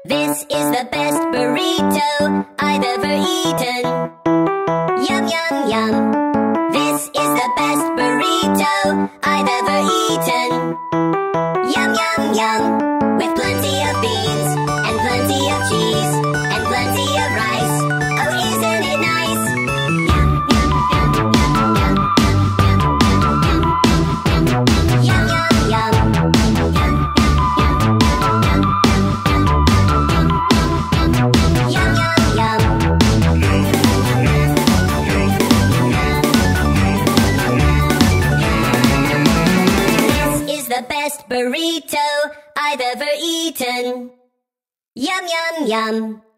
This is the best burrito I've ever eaten. Yum, yum, yum. This is the best burrito I've ever eaten. Yum, yum, yum. With plenty of beans, and plenty of cheese, and plenty of rice. Oh, isn't it nice? Yum, yum, yum, yum, yum, yum, yum, yum, yum, yum. The best burrito I've ever eaten. Yum, yum, yum.